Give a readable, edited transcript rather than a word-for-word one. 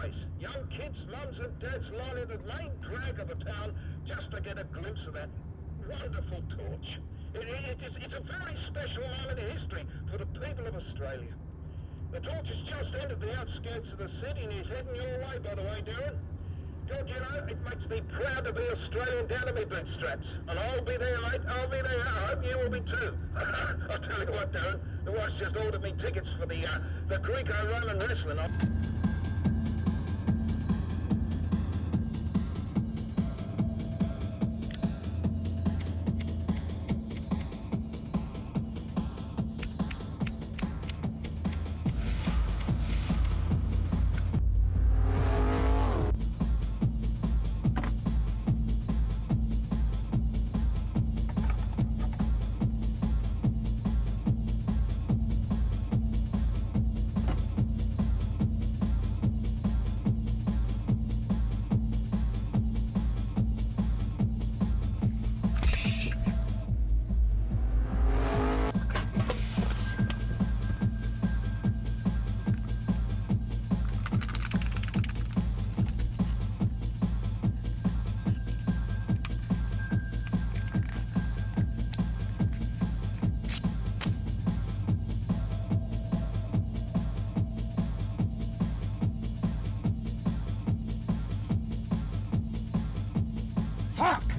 place. Young kids, mums and dads lining the main drag of the town just to get a glimpse of that wonderful torch. It's a very special moment in history for the people of Australia. The torch has just entered the outskirts of the city and is heading your way, by the way, Darren. George, you know, it makes me proud to be Australian down to my bootstraps. And I'll be there, mate. I'll be there. I hope you will be too. I'll tell you what, Darren. The wife's just ordered me tickets for the Greco-Roman wrestling. Fuck!